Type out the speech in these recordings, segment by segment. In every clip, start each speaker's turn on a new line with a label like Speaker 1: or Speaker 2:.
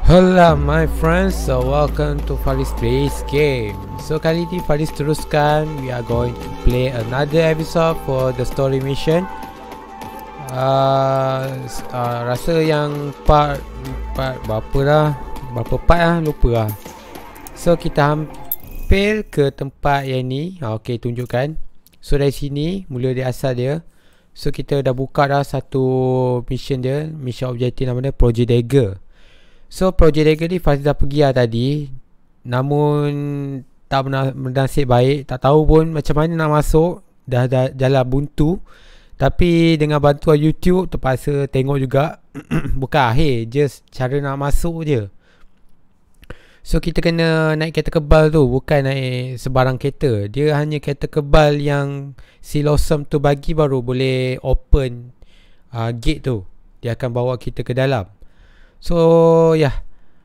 Speaker 1: Hello my friends, so welcome to Faris Plays Game. So kali ni Faris teruskan. We are going to play another episode for the story mission. Rasa yang part berapa dah? Berapa part lah? Lupa lah. So kita hampir ke tempat yang ni. Okay, tunjukkan. So dari sini mula dia asal dia. So kita dah buka dah satu mission dia. Mission objektif nama dia Project Dagger. So Project Dagger ni Faris dah pergi lah tadi. Namun tak bernasib baik. Tak tahu pun macam mana nak masuk. Dah jalan buntu. Tapi dengan bantuan YouTube terpaksa tengok juga. Bukan akhir, just cara nak masuk je. So kita kena naik kereta kebal tu. Bukan naik sebarang kereta. Dia hanya kereta kebal yang si Lawsome tu bagi baru boleh open gate tu. Dia akan bawa kita ke dalam. So ya,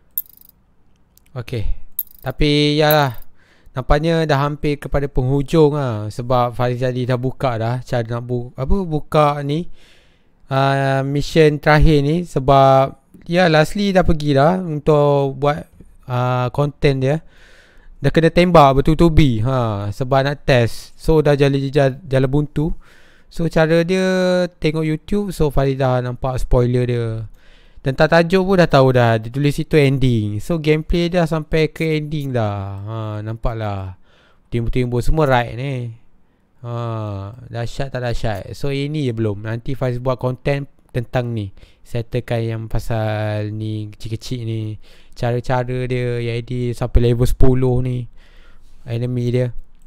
Speaker 1: okay. Tapi yalah, nampaknya dah hampir kepada penghujung lah. Sebab Faris tadi dah buka dah cara nak buka ni mission terakhir ni. Sebab ya lastly dah pergi dah untuk buat content dia. Dah kena tembak betul-betul sebab nak test. So dah jalan buntu. So cara dia tengok YouTube. So Faris dah nampak spoiler dia. Dan tajuk pun dah tahu dah. Dia tulis itu ending. So gameplay dah sampai ke ending dah. Nampak lah. Timbul-timbul semua right ni. Dahsyat tak dahsyat. So ini je belum. Nanti Faris buat konten tentang ni. Settlekan yang pasal ni kecil-kecil ni. Cara-cara dia yang dia sampai level 10 ni. Enemy dia.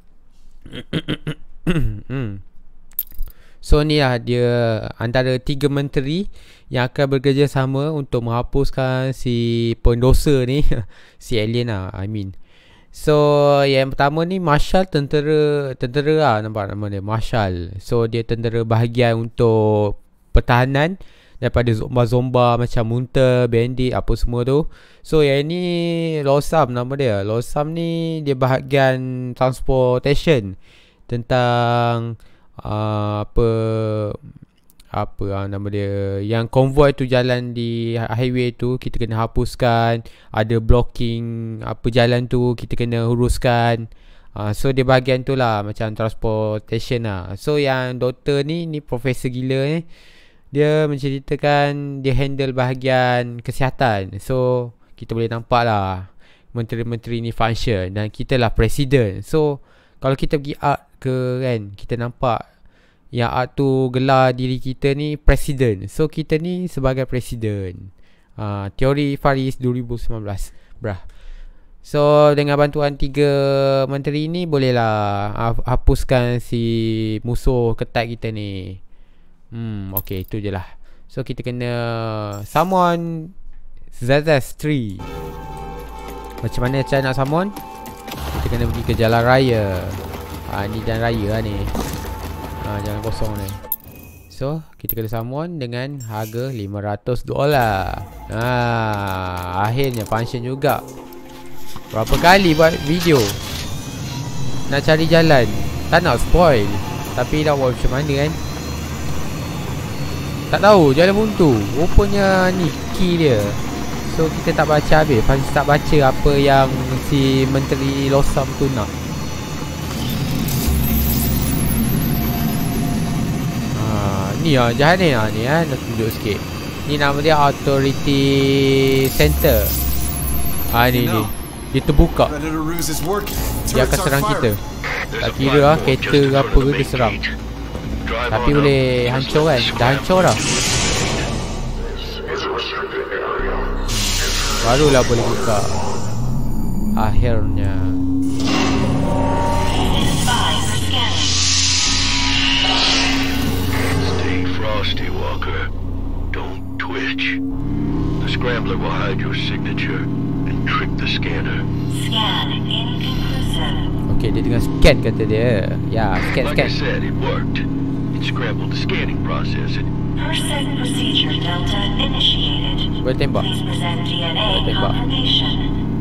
Speaker 1: So ni lah dia antara 3 menteri yang akan bekerjasama untuk menghapuskan si pendosa ni. Si alien lah, I mean. So yang pertama ni Marshal, tentera lah, nampak nama dia Marshal. So dia tentera bahagian untuk pertahanan daripada zomba-zomba macam Munter, Bandit, apa semua tu. So yang ni Lawsome nama dia. Lawsome ni dia bahagian transportation. Tentang apa nama dia, yang konvoi tu jalan di highway tu kita kena hapuskan. Ada blocking apa jalan tu kita kena uruskan. So dia bahagian tu lah, macam transportation lah. So yang doktor ni profesor gila ni, dia menceritakan dia handle bahagian kesihatan. So kita boleh nampak lah menteri-menteri ni function. Dan kita lah presiden. So kalau kita pergi art ke kan, kita nampak yang art tu gelar diri kita ni presiden. So kita ni sebagai presiden. Teori Faris 2019 brah. So dengan bantuan 3 menteri ni bolehlah hapuskan si musuh ketat kita ni. Okay, itu je lah. So kita kena summon Zazas 3. Macam mana cara nak summon? Kita kena pergi ke jalan raya. Ni jalan raya lah ni. Jalan kosong ni. So kita kena summon dengan harga $500. Akhirnya function juga. Berapa kali buat video nak cari jalan. Tak nak spoil, tapi dah buat macam mana kan. Tak tahu jalan buntu. Rupanya ni key dia. So kita tak baca habis. Faris tak baca apa yang si Menteri Lawsome tu nak. Ni lah jahat ni lah ni nak tunjuk sikit. Ni nama dia Authority Center. Ni dia terbuka. Dia akan serang kita. Tak kira lah kereta ke apa ke dia serang. Tapi boleh hancur kan. Dah hancur dah. Barulah boleh buka. Akhirnya.
Speaker 2: Frosty Walker, don't twitch. The scrambler will hide your signature and trick the scanner.
Speaker 3: Scan inconclusive.
Speaker 1: Okay, dia tengah scan kata dia. Ya, scan.
Speaker 2: Like I said, it worked. It scrambled the scanning process.
Speaker 3: Percent procedure Delta initiated.
Speaker 1: Boleh tembak.
Speaker 3: Please present DNA confirmation.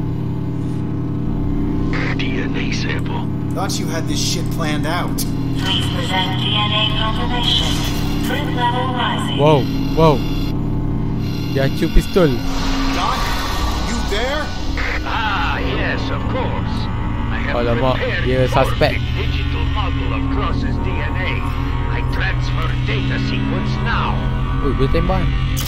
Speaker 2: DNA sample.
Speaker 4: Thought you had this shit planned out.
Speaker 3: Please present DNA confirmation. Threat level rising.
Speaker 1: Wow. Dia acuk pistol.
Speaker 4: Doc, you
Speaker 2: Yes, of course. I have
Speaker 1: Alamak,
Speaker 2: prepared
Speaker 1: dia suspect.
Speaker 2: a digital model of Cross's DNA. I transfer data sequence now.
Speaker 1: Ui, boleh tembak.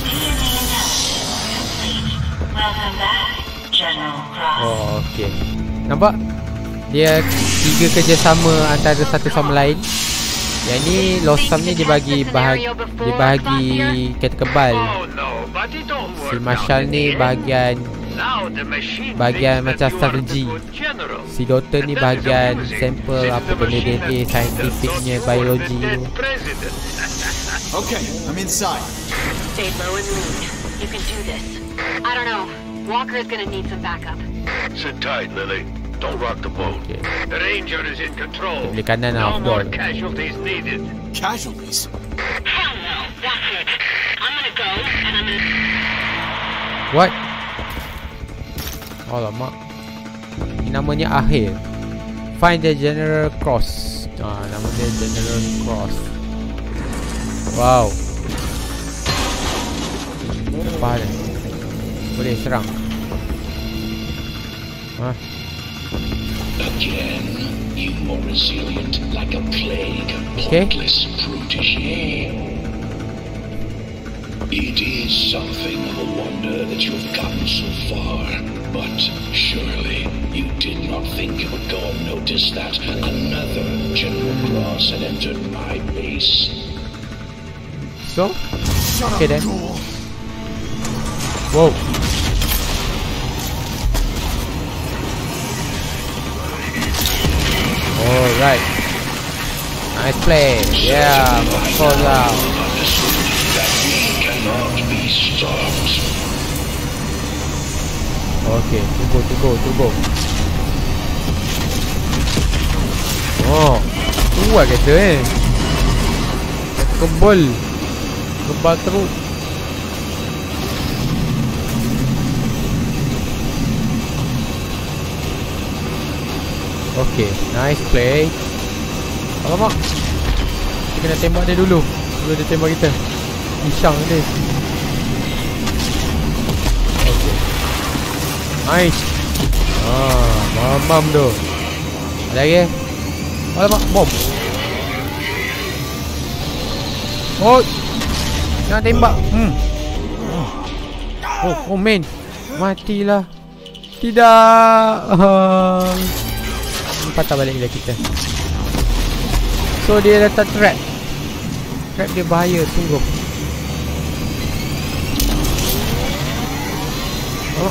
Speaker 3: Welcome back, General Cross.
Speaker 1: Oh, okey. Nampak? Dia 3 kerjasama antara satu sama lain. Yang ni Lost Sum ni dia bagi kereta kebal.
Speaker 2: Oh no, but it don't
Speaker 1: Si
Speaker 2: work
Speaker 1: Marshall
Speaker 2: out
Speaker 1: ni
Speaker 2: in the end.
Speaker 1: bahagian
Speaker 2: Now the machine
Speaker 1: bahagian
Speaker 2: thinks
Speaker 1: macam
Speaker 2: that you are
Speaker 1: strategi.
Speaker 2: the good general.
Speaker 1: Si doktor ni
Speaker 2: And that is
Speaker 1: bahagian
Speaker 2: amusing,
Speaker 1: sampel
Speaker 2: since
Speaker 1: apa
Speaker 2: the
Speaker 1: benda
Speaker 2: machine
Speaker 1: DNA,
Speaker 2: has thinks
Speaker 1: saintifiknya,
Speaker 2: that you are
Speaker 1: biologi
Speaker 2: the dead
Speaker 1: tu.
Speaker 2: president.
Speaker 4: Okay, I'm inside.
Speaker 5: Stay low and lead. You can do this. I don't know. Walker is gonna need some backup.
Speaker 2: Sit tight, Lily. Don't rock the boat.
Speaker 1: Okay.
Speaker 2: The Ranger is in control.
Speaker 1: Beli kanan lah,
Speaker 2: No more
Speaker 1: Abdul.
Speaker 2: casualties needed.
Speaker 4: Casualties?
Speaker 5: Hell no. That's it. I'm gonna go and I'm gonna...
Speaker 1: What? Alamak. Ini namanya akhir. Find the General Cross. Nama dia General Cross. Wow. Apa dia? Boleh serang.
Speaker 6: Again, you are resilient like a plague,
Speaker 1: Okay.
Speaker 6: pointless protege. It is something of a wonder that you have gotten so far, but surely you did not think it would go unnoticed that another General Cross had entered my base.
Speaker 1: So?
Speaker 4: Shut
Speaker 1: Okay
Speaker 4: up,
Speaker 1: then.
Speaker 4: Ghoul.
Speaker 1: Wow. Alright. Nice play. Yeah, close out.
Speaker 6: Cannot be stopped.
Speaker 1: Okay, tunggu. Oh, kuat kereta Kebal teruk. Okay, nice play. Alamak, kita kena tembak dia dulu. Sebelum dia tembak kita. Isang dia. Okay, nice. Mamam tu. Ada lagi? Alamak, bom. Oh, nak tembak. Oh man, matilah. Tidak. Patah balik dia kita. So dia letak trap. Trap dia bahaya sungguh. Oh.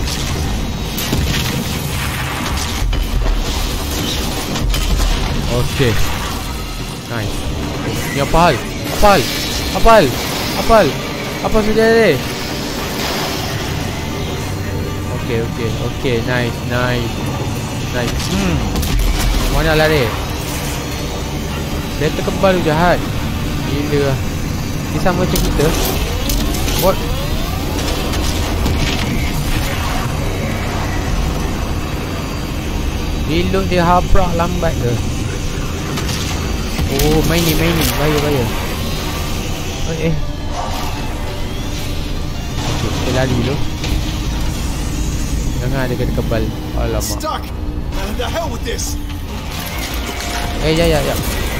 Speaker 1: Okay. Nice. Ni apa hal? Apa sudah ada? Okay. Nice. Mana lari? Dia terkebal tu jahat. Gila lah. Dia sama macam kita. What? Reload dia habrak lambat ke? Oh, main ni. Bahaya. Okay, kita lari dulu. Jangan ada kena kebal. Alamak.
Speaker 4: Stuck! The hell with this!
Speaker 1: Ya.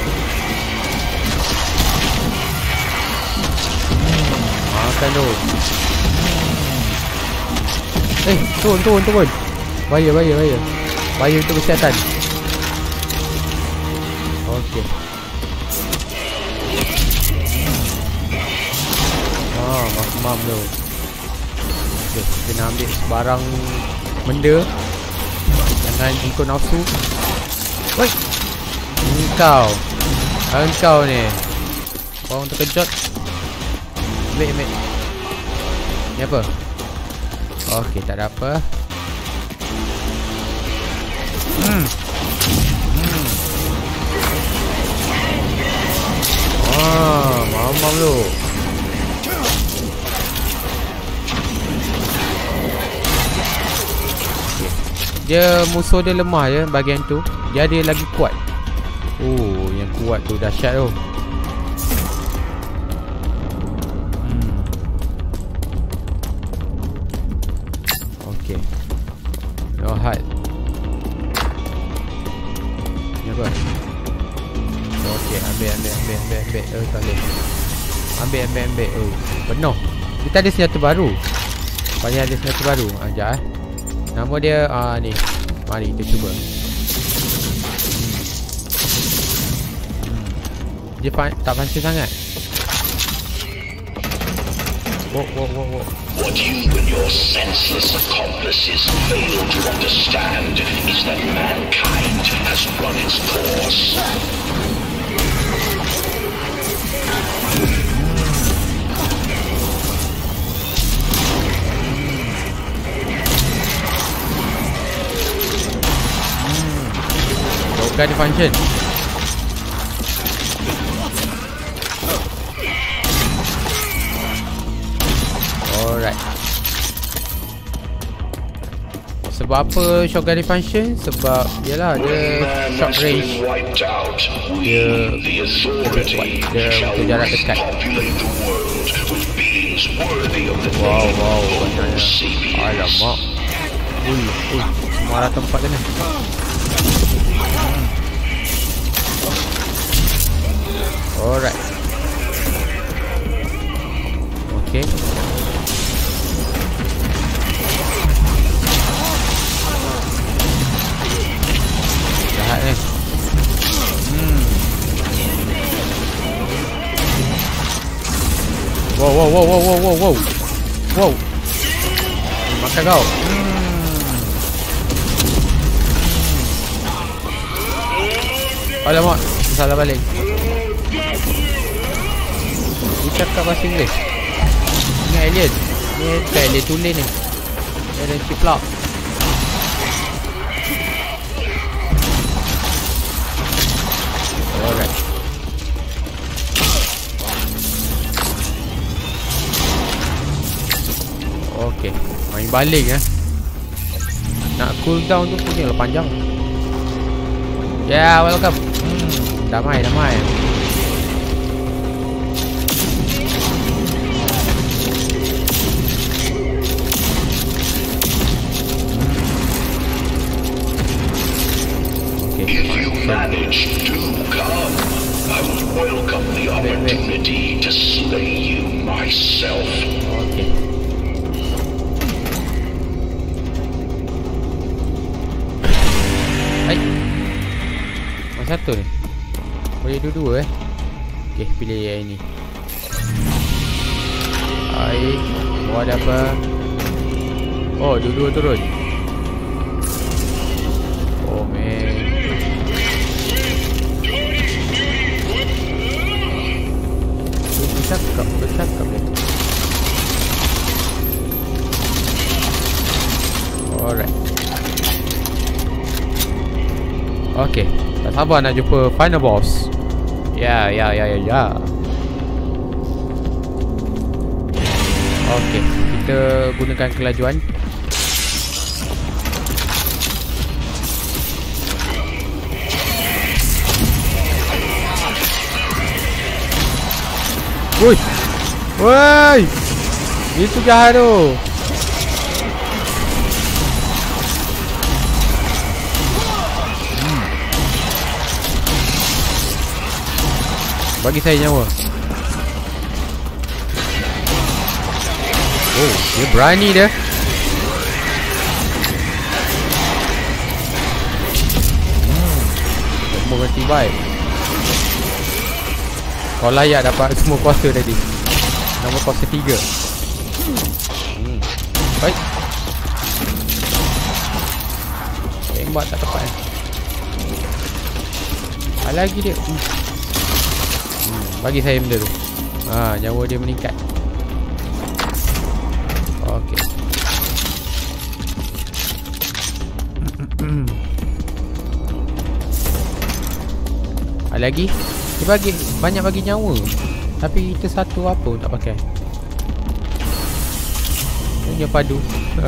Speaker 1: Makan tu. Turun. Bahaya. Bahaya untuk kesihatan. Okey. Mam tu. Okay, kena ambil sebarang benda. Jangan ikut nafsu. Woi. Engkau ni. Orang terkejut. Ambil. Ni apa? Okey, tak ada apa. Mamam tu. Dia musuh dia lemah je bahagian tu. Dia ada lagi kuat. Oh, yang kuat tu dahsyat tu. Okey. No hard. apa? Okey, ambil. Tak boleh. Ambil. Oh, penuh. Kita ada senjata baru. Banyak ada senjata baru. Sekejap Nama dia ni. Mari kita cuba. Dia tak pancing sangat. Whoa.
Speaker 6: What you and your senseless accomplices fail to understand is that mankind has run its course.
Speaker 1: Bukan di function. Alright. Sebab apa shotgun di function? Sebab yalah dia short range. Dia untuk jarak dekat. Wow, banyaknya. Alamak. Semua arah tempat kena. Alright. Okay. Jahat ni. Wow. Makan kau. Alamak, salah balik. Dia cakap bahasa Inggeris. Ni alien. Ni bukan alien tulen ni. Dia ada ciplak. Alright. Okay, main balik Nak cooldown tu punya panjang. Yeah, welcome. Damai.
Speaker 6: If you manage to come, I would welcome the opportunity to slay you myself.
Speaker 1: Okay. Hai. Mana satu ni? Boleh dua-dua Okay, pilih yang ini. Hai. Bawah ada apa? Oh, dua-dua turun. Oh man. Bercakap dia. Alright. Okay, tak sabar nak jumpa final boss. Ya. Okay, kita gunakan kelajuan. Woi, itu jahat tu. Bagi saya nyawa. Oh, dia berani dia. Semua ganti baik. Kau layak dapat semua kuasa tadi. Nombor kuasa 3. Baik. Tembak tak tepat. Ada lagi dia. Bagi saya benda tu. Nyawa dia meningkat. Okey. Ada lagi? Dia bagi banyak bagi nyawa. Tapi kita satu apa pun tak pakai. Punya padu.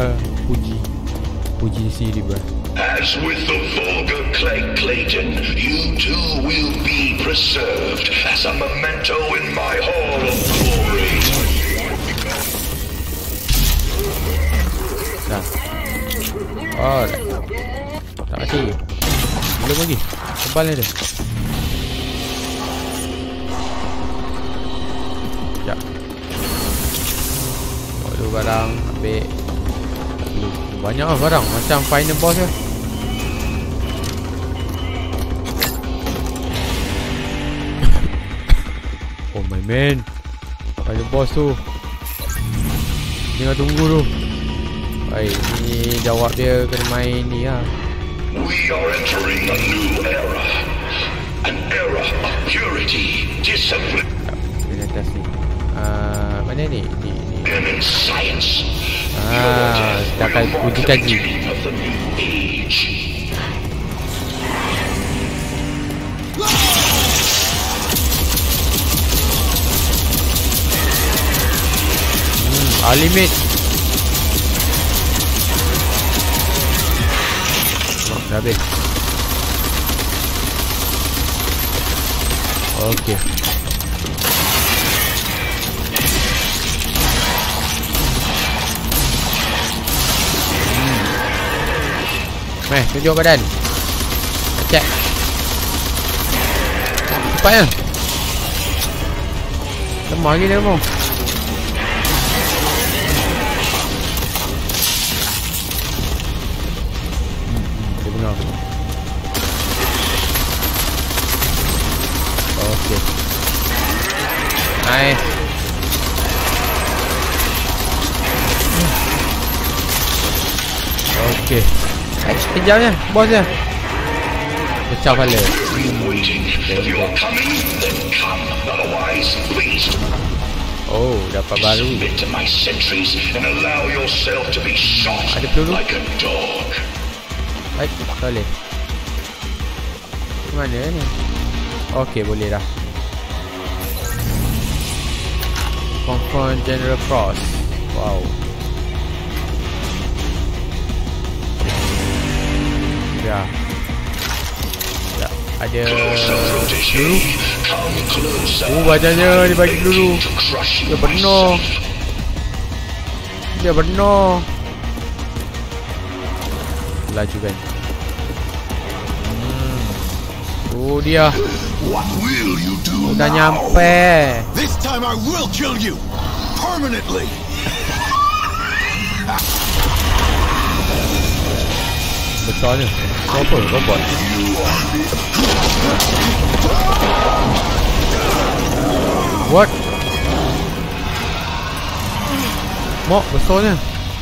Speaker 1: Puji siri bro.
Speaker 6: As with the vulgar Clegg Clayton, you too will be preserved as a memento in my hall of glory.
Speaker 1: Dah. Alright. Tak mati. Belum lagi. Tebal ni dia. Sekejap. Bawa dulu barang. Ambil. Banyak lah barang. Macam final boss je. Oh my man. Final boss tu. Tengah tunggu tu. Baik, ni jawab dia kena main ni lah.
Speaker 6: We are entering a new era. An era of purity, discipline,
Speaker 1: Dia atas ni. Mana ni? Ni.
Speaker 6: and in science.
Speaker 1: Kita akan uji kaji.
Speaker 6: Beginning of the new age.
Speaker 1: Limit. Dah habis. Okey. Tunjuk badan. Check. Cepatnya. Lemah lagi dia lemah. Dia benar. Okey. Nice. Okey. Kejapnya, bosnya. Pecah kepala.
Speaker 6: Waiting. If you are coming, then come. Otherwise, please
Speaker 1: Oh, dapat baru.
Speaker 6: submit to my sentries and allow yourself to be shot
Speaker 1: Ada peluru?
Speaker 6: like a dog.
Speaker 1: Baik, tak boleh. Mana ni? Okey, boleh dah. Confront General Cross. Wow. Ya. Ya, ada peluru.
Speaker 6: Come closer.
Speaker 1: Badannya dia bagi peluru.
Speaker 6: To crush
Speaker 1: Dia
Speaker 6: you
Speaker 1: penuh.
Speaker 6: myself.
Speaker 1: Dia penuh. Laju kan. Oh dia.
Speaker 4: What will you do
Speaker 1: Dah
Speaker 4: now?
Speaker 1: nyampe.
Speaker 4: This time I will kill you permanently.
Speaker 1: Besarnya. Apa? Robot. What? Mok besarnya.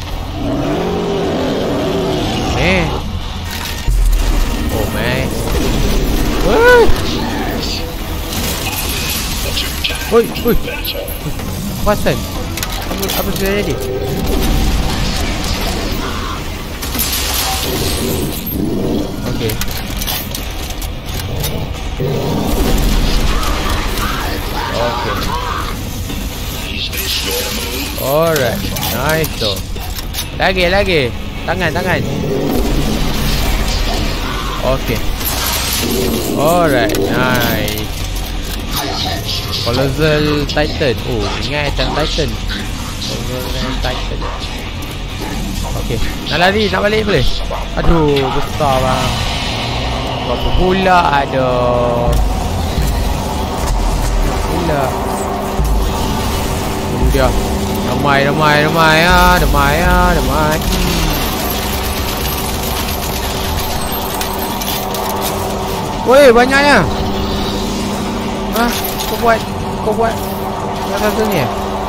Speaker 1: Oh man. Oi, oi. Pasan. Apa sudah jadi? Okay. Okay. Alright. Nice tu. Lagi. Tangan. Okay. Alright. Nice. Colossal Titan. Oh, ingat macam Titan. Colossal Titan. Okay. Nak lari, nak balik boleh? Aduh, besar bang. Apa pula ada. Pula. Dia. Ramai. Woi, banyaknya. Hah? Kau buat satu ni.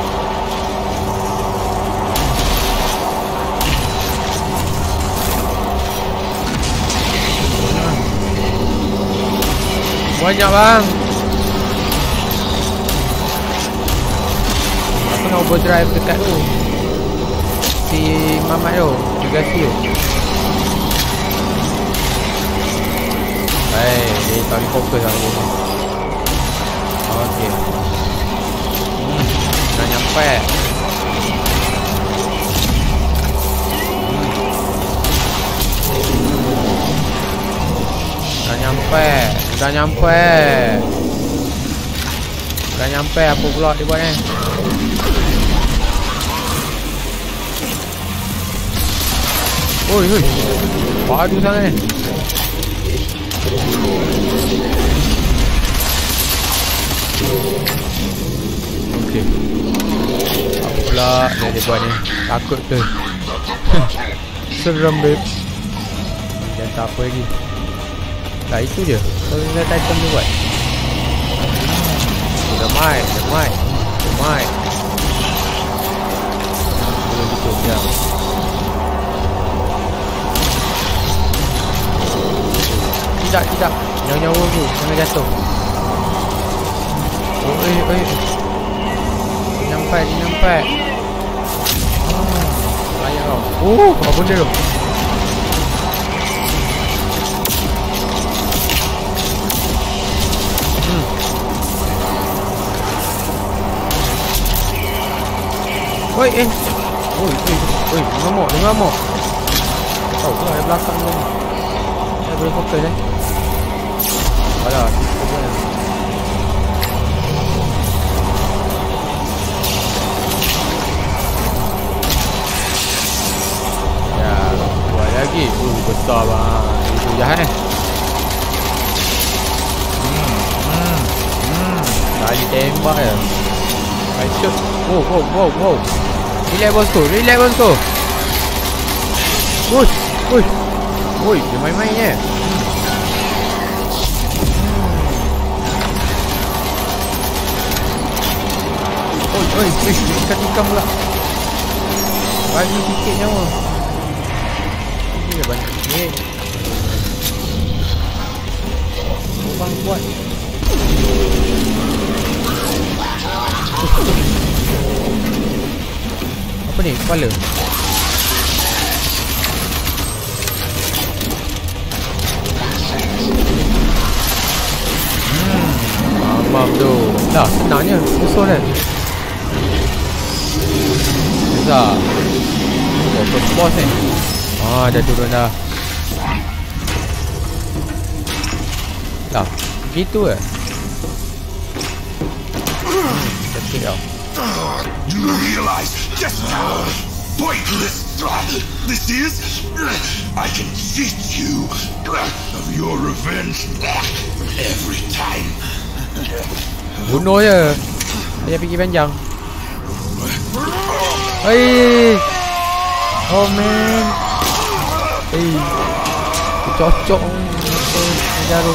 Speaker 1: Banyak bang. Aku nak overdrive dekat tu. Si Mamat tu. Negasi tu. Dia tak boleh fokus lah ni. Okey. Dah nyampe. Dah nyampe. Apa pula dia buat ni? Oi. Padu sangat ni. Okay. Apa pula dia buat ni? Takut tu. Seram babe. Dan tak apa lagi. Lah itu je. Kalau nak item ni buat. Damai. Boleh gitu, ya. Tidak. Nyawa-nyawa tu, jangan jatuh. Oi. Nyampai. Layak kau. Apa benda tu? Oi, ngamuk. Tahu pula ada belakang ni. Saya boleh fokus Alah, ya, buat lagi. Besar bang. Itu jahat Kali tembak je. I shoot. Wow. Relax bosku. Oi, dia main-main je. Oi, ikan pula. Bagi sikit nyawa. Ini dah banyak sikit. Bang buat. Apa ni? Kepala. Mamam tu. Dah, senangnya. Musuh kan? Besar. First boss ni. Dah turun dah. Dah, gitu ke? Cantik tau.
Speaker 4: Do you realize just how pointless this is? I can cheat you of your revenge every time.
Speaker 1: Bunuh je. Dia fikir panjang. Hei. Oh man. Hei. Cocok jarum.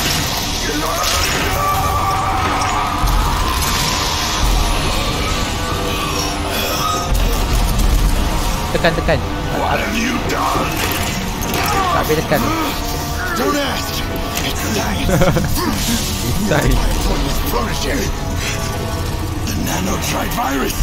Speaker 1: Tekan.
Speaker 4: What have you done?
Speaker 1: Tak boleh tekan.
Speaker 4: Don't ask. It's nice.
Speaker 1: Nice.
Speaker 4: Protege. The nanotrivirus.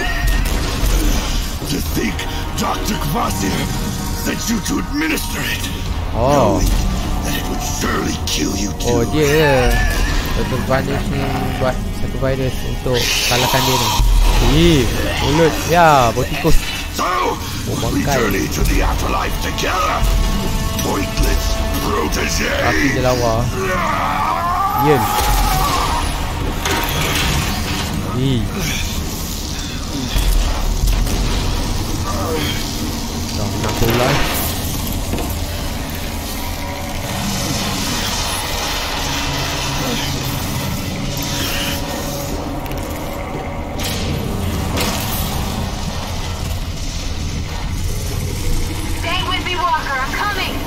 Speaker 4: To think Dr. Kvasir sent you to administer it. Knowing that it would surely kill you too.
Speaker 1: Dia Dr. Kvasir ni buat satu virus untuk kalahkan dia ni. Mulut. Ya, botikus.
Speaker 4: So, we journey to the afterlife together. Pointless protege.
Speaker 1: Tapi dia lawa. Yen. Dah nak pulang.
Speaker 5: Stay with me, Walker. I'm coming.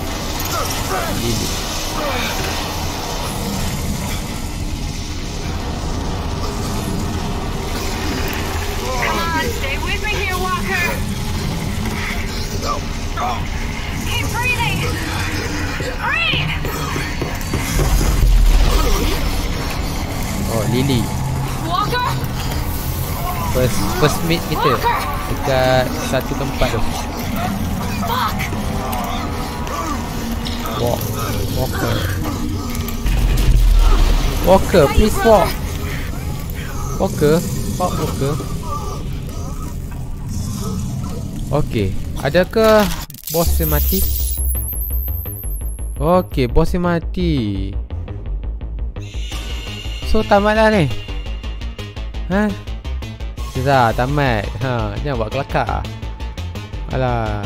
Speaker 5: Come on, stay with me here, Walker. Keep breathing. Breathe.
Speaker 1: Lily.
Speaker 5: Walker.
Speaker 1: First meet kita dekat satu tempat tu.
Speaker 5: Fuck.
Speaker 1: Walker, please walk. Walker. Okay, adakah bos mati? Okay, bos mati. So tamat dah ni. Dah tamat. Jangan buat kelakar. Alah.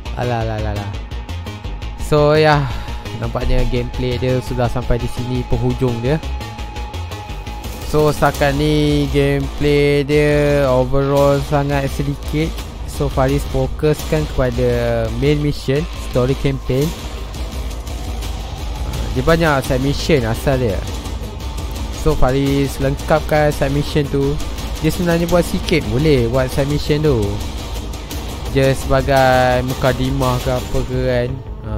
Speaker 1: So nampaknya gameplay dia sudah sampai di sini penghujung dia. So setakat ni gameplay dia overall sangat sedikit. So Faris fokuskan kepada main mission, story campaign. Dia banyak side mission asal dia. So Faris lengkapkan side mission tu. Dia sebenarnya buat sikit boleh buat side mission tu, just sebagai mukadimah ke apa ke kan.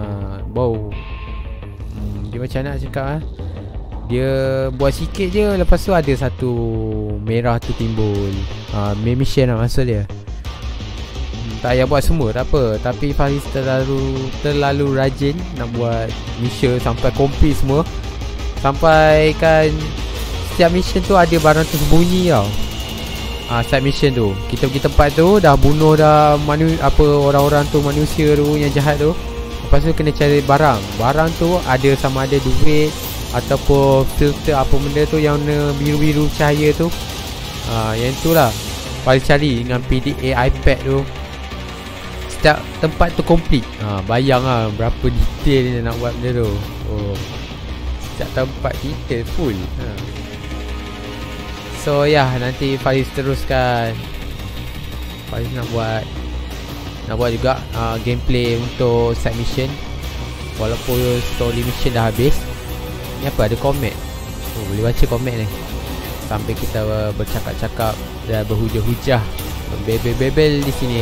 Speaker 1: Dia macam nak cakap dia buat sikit je, lepas tu ada satu merah tu timbul. Main mission lah maksud dia. Tak payah buat semua tak apa, tapi Faris terlalu rajin nak buat mission sampai complete semua. Sampai kan setiap mission tu ada barang tersembunyi tau. Side mission tu kita pergi tempat tu, dah bunuh dah orang-orang tu, manusia tu yang jahat tu. Lepas tu kena cari barang tu ada sama ada duit ataupun filter apa benda tu yang warna biru-biru cahaya tu. Yang tu lah paling cari dengan PDA iPad tu. Setiap tempat tu complete. Bayang lah berapa detail dia nak buat benda tu. Setiap tempat detail full. So nanti Faris teruskan. Faris nak buat juga gameplay untuk side mission. Walaupun story mission dah habis. Ni apa, ada komen. Boleh baca komen ni sampai kita bercakap-cakap dan berhujah-hujah, bebel-bebel di sini.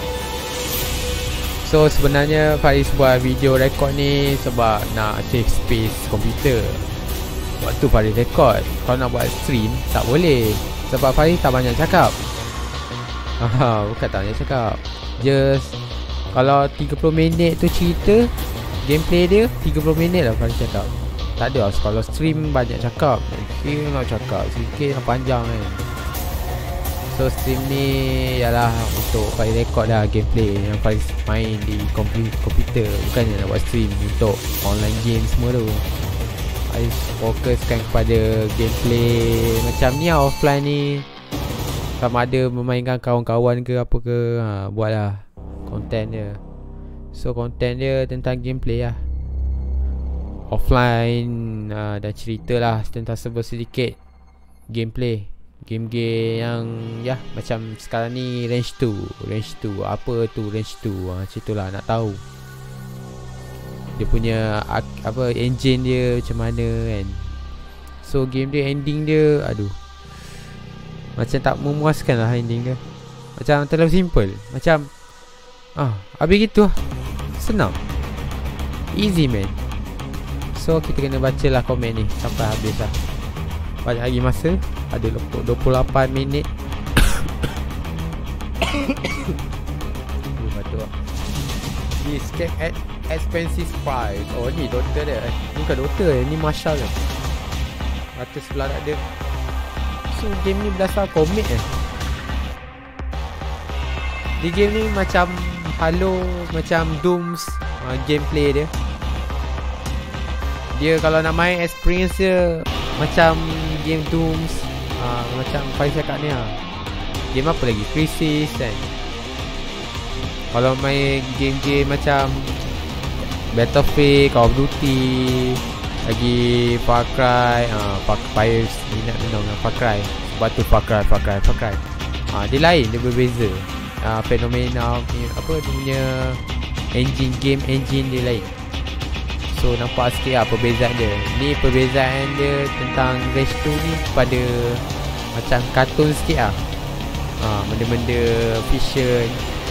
Speaker 1: So sebenarnya Faris buat video rekod ni sebab nak save space komputer. Waktu Faris rekod, kalau nak buat stream tak boleh sebab Faris tak banyak cakap. Bukan tak banyak cakap, just kalau 30 minit tu cerita gameplay dia, 30 minit lah Faris cakap. Tak ada lah, kalau stream banyak cakap, nak cakap sikit yang panjang kan. So stream ni ialah untuk Faris rekod dah gameplay yang Faris main di komputer, bukannya nak buat stream untuk online game semua tu. Faris fokuskan kepada gameplay macam ni lah, offline ni. Sama ada memainkan kawan-kawan ke apa ke, buatlah konten dia. So konten dia tentang gameplay lah, offline, dan cerita lah tentang sedikit gameplay. Game-game yang macam sekarang ni range 2. Apa tu range 2? Macam tu lah nak tahu dia punya engine dia macam mana kan. So game dia, ending dia macam tak memuaskan lah ending dia. Macam terlalu simple. Macam habis gitu lah, senang, easy man. So kita kena bacalah komen ni sampai habis lah. Banyak lagi masa, ada 28 minit. Batuk. This cake at expensive price. Ni doktor dia. Ni bukan doktor, ni marshal dia. Mata sebelah tak ada. So game ni berdasar komik Di game ni macam Halo, macam Dooms gameplay dia. Dia kalau nak main experience dia macam game Dooms. Macam Faris cakap ni game apa lagi, Crisis kan. Kalau main game-game macam Battlefield, Call of Duty, lagi Far Cry, Fires minat dengan Far Cry. Sebab tu Far Cry dia lain, dia berbeza. Fenomena apa dia punya game engine dia lain. So nampak sikit lah perbezaan dia. Ni perbezaan dia tentang Rage 2 ni pada macam kartun sikit lah. Benda-benda fiction.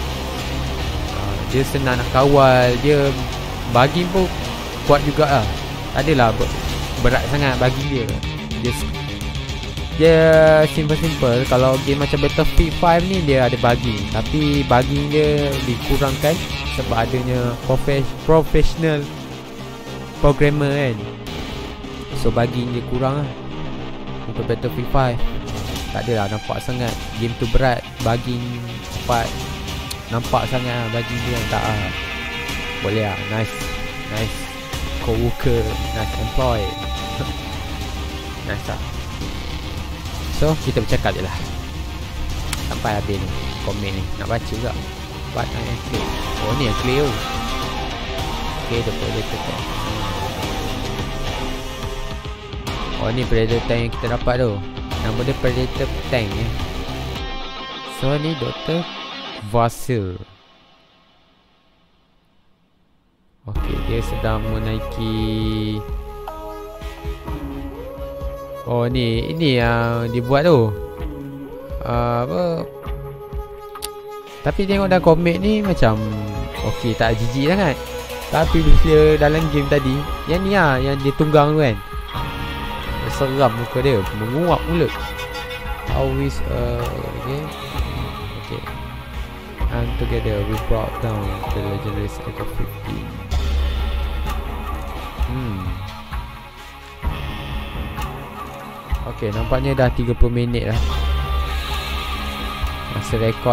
Speaker 1: Dia senang nak kawal. Dia bagi pun kuat juga lah. Tak adalah berat sangat bagi dia. Dia simple-simple. Kalau game macam Battlefield 5 ni dia ada bugging, tapi bugging dia dikurangkan sebab adanya professional programmer kan. So bugging dia kurang lah. Untuk Battlefield 5 tak adalah nampak sangat game tu berat, bugging cepat, nampak sangat lah bugging dia. Tak lah, boleh lah. Nice co-worker, nice employee. Nice lah. So kita bercakap je lah sampai habis ni komen ni. Nak baca juga but I am clear. Ni yang clear. Okay, the predator tank. Ni predator tank yang kita dapat tu. Nama dia Predator Tank So ni Dr. Vasil. Okey, dia sedang menaiki. Oh ni, ini yang dibuat tu. Apa? Tapi tengok dalam komik ni macam okey, tak jijik sangat. Tapi bila dalam game tadi, yang ni lah, yang dia tunggang tu kan, seram muka dia, menguap mulut. Always okay. And together we brought down the legendary Echo 15. Okay, nampaknya dah 30 minit lah masa rekod.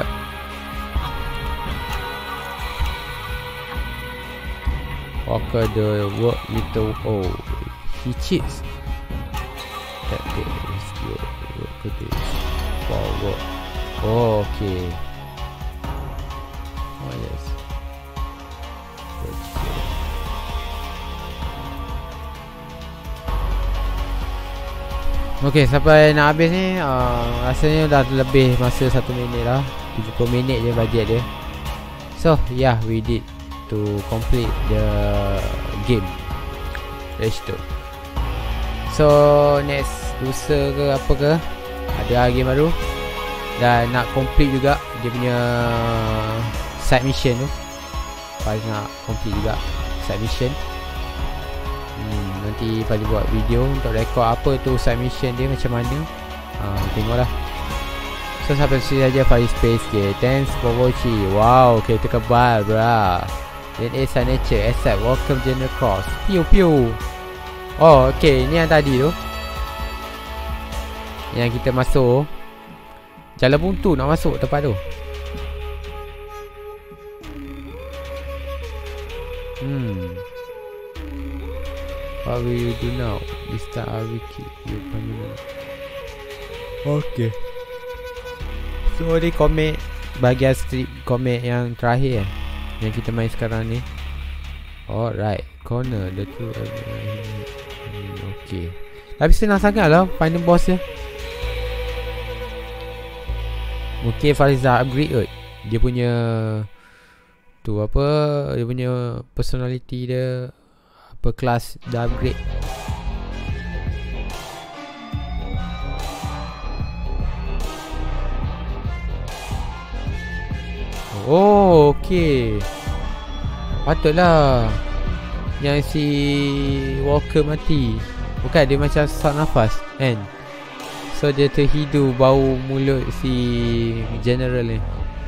Speaker 1: Walker the work little he cheats. That is good. Work this forward. Oh, okay. Oh yes. Okay, sampai nak habis ni rasanya dah lebih masa 1 minit lah. 70 minit je bajet dia. So yeah, we did to complete the game. Let's do. So next lusa ke apa ke, ada game baru. Dan nak complete juga dia punya side mission tu. Faiz nak complete juga side mission. Nanti Faiz buat video untuk rekod apa tu side mission dia macam mana. Tengoklah. So sampai sini saja Faiz Space Gate. Thanks for watching. Wow, kereta kebal bra. Then A signature accept. Welcome General Cross. Piu piu. Oh okay, ni yang tadi tu, yang kita masuk Jalan Buntu nak masuk tempat tu. What will you do now? This time I will keep you permanent. Okay. So ni komik, bahagian strip komik yang terakhir yang kita main sekarang ni. Alright, corner the two. Okay. Tapi senang sangat lah final boss dia. Mungkin Faiz dah upgrade kot. Dia punya tu apa, dia punya personality dia, apa kelas dah upgrade. Oh okay, patutlah yang si Walker mati. Bukan, dia macam sesak nafas kan. So dia terhidu bau mulut si General ni.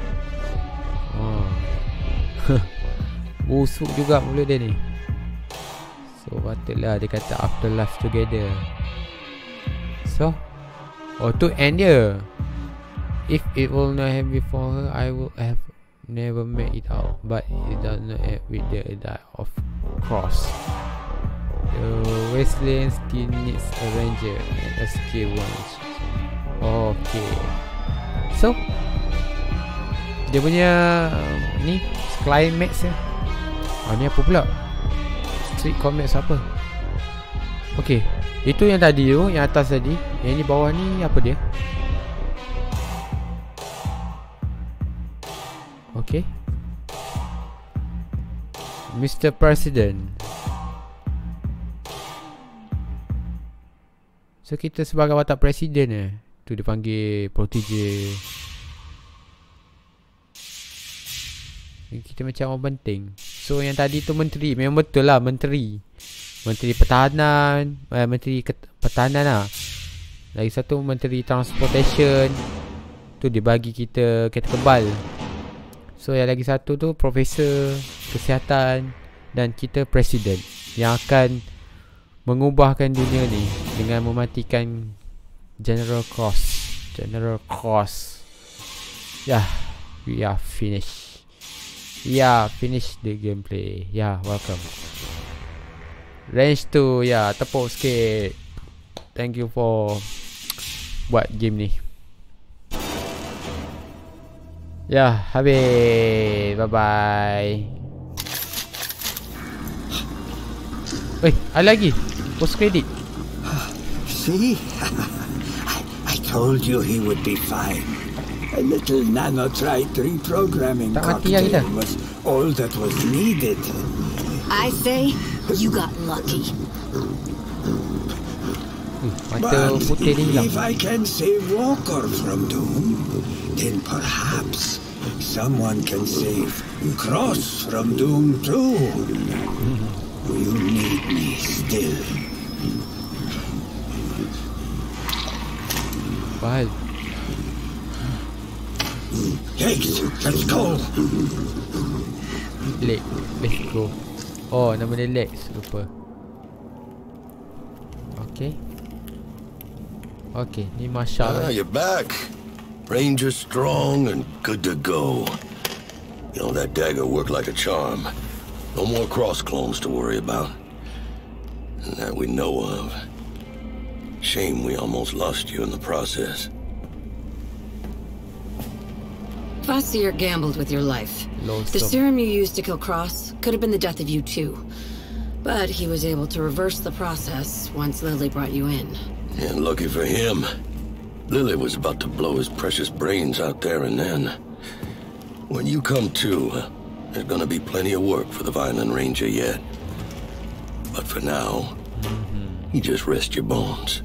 Speaker 1: Busuk juga mulut dia ni. So patutlah dia kata afterlife together. So tu end dia. If it will not have before her, I will have never made it out. But it does not end with the die of cross. The wasteland still needs a ranger and a skill once. Okay. So dia punya ni climax ya. Ni apa pula? Street Comics apa? Okay, itu yang tadi tu, yang atas tadi. Yang ni bawah ni apa dia? Okay, Mr. President. So kita sebagai watak presiden tu dia panggil protege. Kita macam orang penting. So yang tadi tu menteri, memang betul lah menteri. Menteri Pertahanan, Menteri Pertahanan lah. Lagi satu Menteri Transportation. Tu dia bagi kita kereta kebal. So yang lagi satu tu Profesor Kesihatan. Dan kita Presiden yang akan mengubahkan dunia ni dengan mematikan General Cross. General Cross. Yeah, we are finished. Yeah, finish the gameplay. Yeah, welcome. Range 2. Yeah, tepuk sikit. Thank you for buat game ni. Ya, habis. Bye-bye. Ada lagi. Post credit.
Speaker 4: See? I told you he would be fine. A little nanotrite reprogramming
Speaker 1: Tak mati lah kita.
Speaker 4: cocktail was all that was needed.
Speaker 5: I say you got lucky.
Speaker 1: Mata
Speaker 4: But
Speaker 1: putih dia hilang.
Speaker 4: if I can save Walker from doom, then perhaps someone can save Cross from doom too. You need me still.
Speaker 1: Bahal.
Speaker 4: Legs, let's go.
Speaker 1: Leg. Let's go. Oh, nama dia Lex. Lupa. Okay. Okay, ni Marshall.
Speaker 2: You're back. Ranger strong and good to go. You know, that dagger worked like a charm. No more cross clones to worry about. That we know of. Shame we almost lost you in the process.
Speaker 5: Fossier gambled with your life. The serum you used to kill Cross could have been the death of you too. But he was able to reverse the process once Lily brought you in.
Speaker 2: And lucky for him, Lily was about to blow his precious brains out there and then. When you come to, there's gonna be plenty of work for the Violent Ranger yet. But for now, you just rest your bones.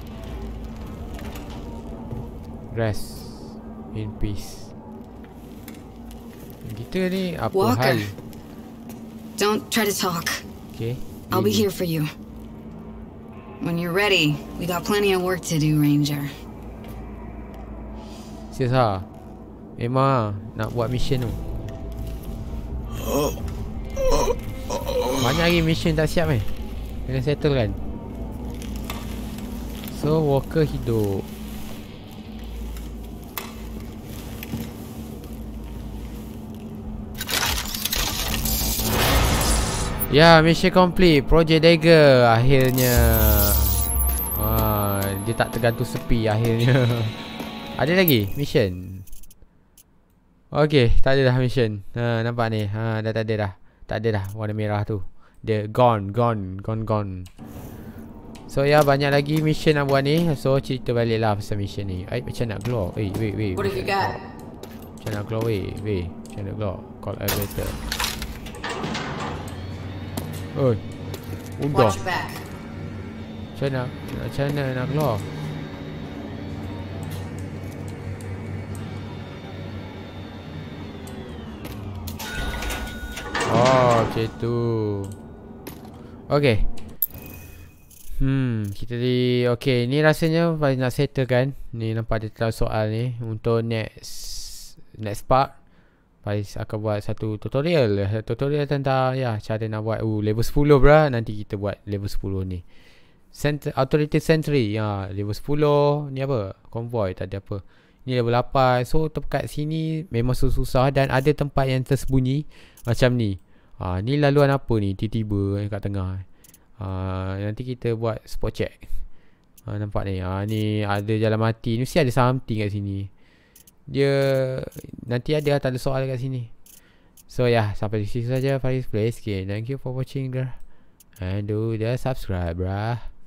Speaker 1: Rest in peace. Kita ni apa
Speaker 5: Walker.
Speaker 1: hal?
Speaker 5: Don't try to talk.
Speaker 1: Okay.
Speaker 5: I'll be here for you. When you're ready, we got plenty of work to do, Ranger.
Speaker 1: Serius ha? Memang nak buat mission tu. Banyak lagi mission tak siap kena settle kan. So Walker hidup. Ya, mission complete. Project Dagger akhirnya. Dia tak tergantung sepi akhirnya. Ada lagi mission? Okay, tak ada dah mission. Nampak ni. Dah tak ada dah. Tak ada dah warna merah tu. Dia gone. So ya, banyak lagi mission nak buat ni. So cerita balik lah pasal mission ni. Macam nak glow. Wait.
Speaker 5: What have you got?
Speaker 1: Macam nak glow macam nak glow. Call elevator. Oi. Udah.
Speaker 5: Watch your back.
Speaker 1: Macam mana nak keluar? Oh, macam tu. Okay. Kita di... Okay, ni rasanya nak settle kan. Ni nampak dia terlalu soal ni. Untuk next part Faiz akan buat satu tutorial tentang cara nak buat level 10 bro. Nanti kita buat level 10 ni. Authority Sentry level 10. Ni apa? Convoy tak ada apa. Ni level 8. So tempat sini memang susah. Dan ada tempat yang tersembunyi macam ni. Ni laluan apa ni tiba-tiba kat tengah. Nanti kita buat spot check. Nampak ni. Ni ada jalan mati. Ni mesti ada something kat sini. Dia nanti ada tak ada soal kat sini. So sampai di sini saja Faiz Plays Game. Thank you for watching and do the subscribe brah.